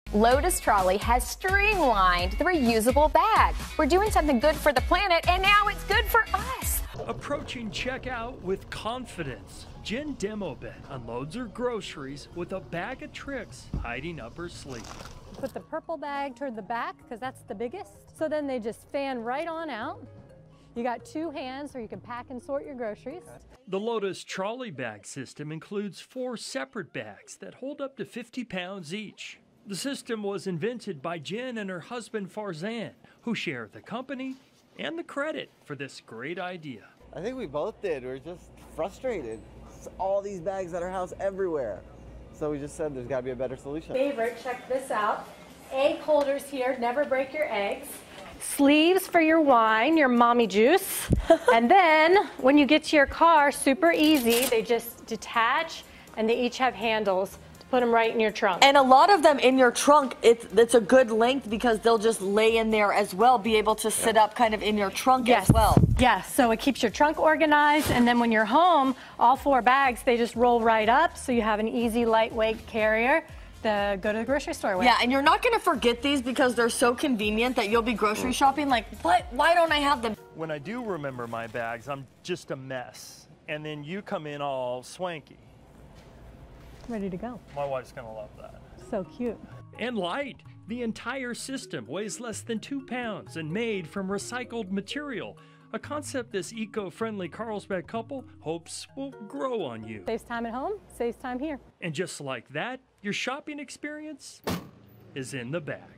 Lotus Trolley has streamlined the reusable bag. We're doing something good for the planet, and now it's good for us. Approaching checkout with confidence, Jen Demobet unloads her groceries with a bag of tricks hiding up her sleeve. Put the purple bag toward the back because that's the biggest. So then they just fan right on out. You got two hands so you can pack and sort your groceries. The Lotus Trolley Bag system includes 4 separate bags that hold up to 50 pounds each. The system was invented by Jen and her husband Farzan, who share the company and the credit for this great idea. I think we both did. We're just frustrated. It's all these bags at our house everywhere. So we just said there's got to be a better solution. Favorite, check this out. Egg holders here, never break your eggs. Sleeves for your wine, your mommy juice. And then when you get to your car, super easy, they just detach and they each have handles. Put them right in your trunk. And a lot of them in your trunk, it's a good length because they'll just lay in there as well, be able to sit up kind of in your trunk as well. Yes, so it keeps your trunk organized, and then when you're home, all 4 bags, they just roll right up, so you have an easy, lightweight carrier to go to the grocery store with. Yeah, and you're not gonna forget these because they're so convenient that you'll be grocery shopping like, what? Why don't I have them? When I do remember my bags, I'm just a mess. And then you come in all swanky. Ready to go. My wife's gonna love that. So cute. And light. The entire system weighs less than 2 pounds and made from recycled material. A concept this eco-friendly Carlsbad couple hopes will grow on you. Saves time at home, saves time here. And just like that, your shopping experience is in the bag.